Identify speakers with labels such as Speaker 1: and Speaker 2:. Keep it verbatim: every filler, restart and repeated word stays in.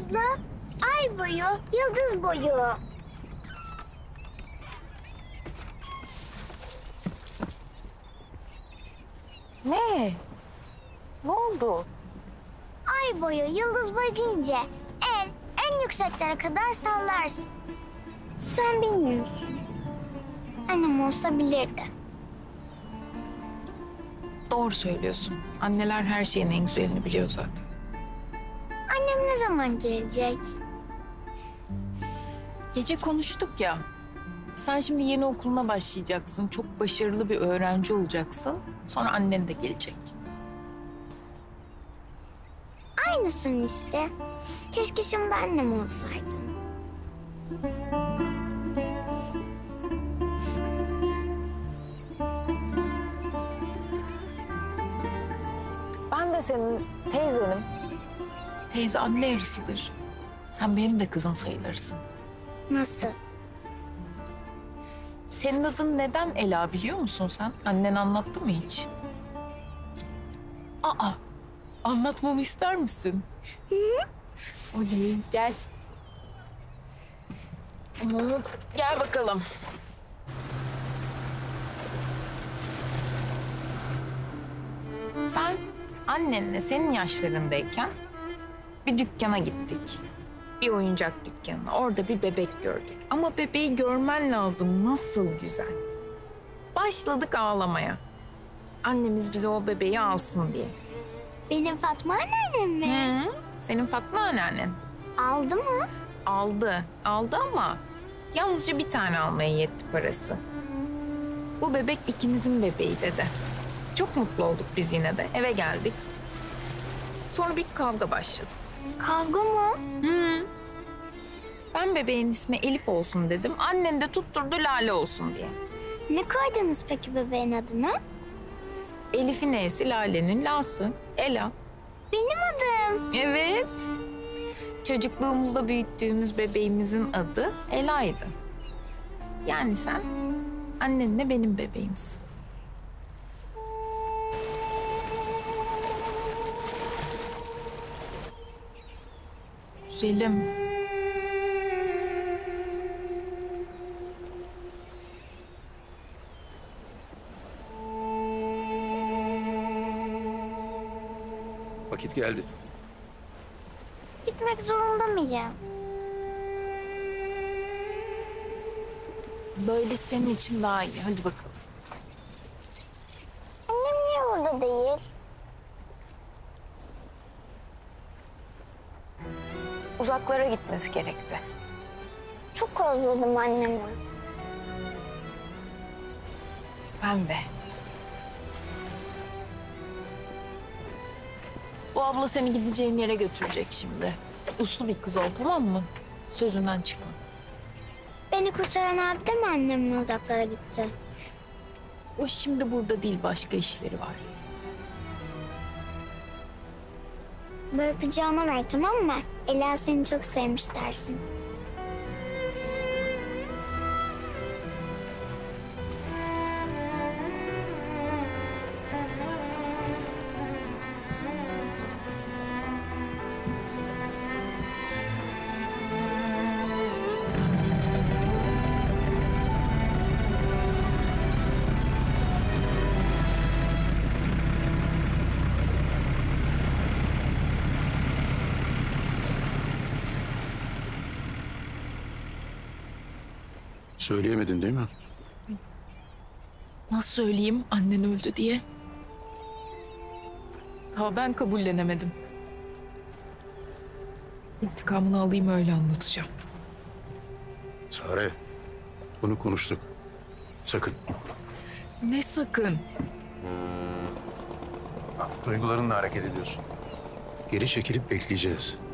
Speaker 1: Nazlı. Ay boyu, yıldız boyu.
Speaker 2: Ne? Ne oldu?
Speaker 1: Ay boyu, yıldız boyu deyince el en yükseklere kadar sallarsın. Sen bilmiyorsun. Annem olsa bilirdi.
Speaker 2: Doğru söylüyorsun. Anneler her şeyin en güzelini biliyor zaten.
Speaker 1: Annem ne zaman gelecek?
Speaker 2: Gece konuştuk ya. Sen şimdi yeni okuluna başlayacaksın. Çok başarılı bir öğrenci olacaksın. Sonra annen de gelecek.
Speaker 1: Aynısın işte. Keşke şimdi annem olsaydı.
Speaker 2: Ben de senin teyzenim. Teyze anne yarısıdır. Sen benim de kızım sayılırsın.
Speaker 1: Nasıl?
Speaker 2: Senin adın neden Ela biliyor musun sen? Annen anlattı mı hiç? Cık. Aa, anlatmamı ister misin?
Speaker 1: Hı hı.
Speaker 2: Oley, gel. Hı, gel bakalım. Ben annenle senin yaşlarındayken bir dükkana gittik. Bir oyuncak dükkanına. Orada bir bebek gördük. Ama bebeği görmen lazım. Nasıl güzel. Başladık ağlamaya. Annemiz bize o bebeği alsın diye.
Speaker 1: Benim Fatma anneannem mi?
Speaker 2: Hı, senin Fatma anneannen.
Speaker 1: Aldı mı?
Speaker 2: Aldı. Aldı ama yalnızca bir tane almaya yetti parası. Bu bebek ikinizin bebeği dedi. Çok mutlu olduk biz yine de. Eve geldik. Sonra bir kavga başladı.
Speaker 1: Kavga mı?
Speaker 2: Hı. Ben bebeğin ismi Elif olsun dedim. Annen de tutturdu Lale olsun diye.
Speaker 1: Ne koydunuz peki bebeğin adını?
Speaker 2: Elif'in E'si, Lale'nin La'sı. Ela.
Speaker 1: Benim adım.
Speaker 2: Evet. Çocukluğumuzda büyüttüğümüz bebeğimizin adı Ela'ydı. Yani sen annenle benim bebeğimsin. Güzelim.
Speaker 3: Vakit geldi.
Speaker 1: Gitmek zorunda mıyım?
Speaker 2: Böyle senin için daha iyi. Hadi bakalım.
Speaker 1: Annem niye orada değil?
Speaker 2: Uzaklara gitmesi gerekti.
Speaker 1: Çok özledim annemi.
Speaker 2: Ben de. Bu abla seni gideceğin yere götürecek şimdi. Uslu bir kız ol, tamam mı? Sözünden çıkma.
Speaker 1: Beni kurtaran abi de mi annemle uzaklara gitti?
Speaker 2: O şimdi burada değil, başka işleri var.
Speaker 1: Böyle öpeceğini ver, tamam mı? Ela seni çok sevmiş dersin.
Speaker 3: Söyleyemedin değil mi?
Speaker 2: Nasıl söyleyeyim annen öldü diye? Daha ben kabullenemedim. İntikamını alayım öyle anlatacağım.
Speaker 3: Sare, bunu konuştuk. Sakın.
Speaker 2: Ne sakın?
Speaker 3: Duygularınla hareket ediyorsun. Geri çekilip bekleyeceğiz.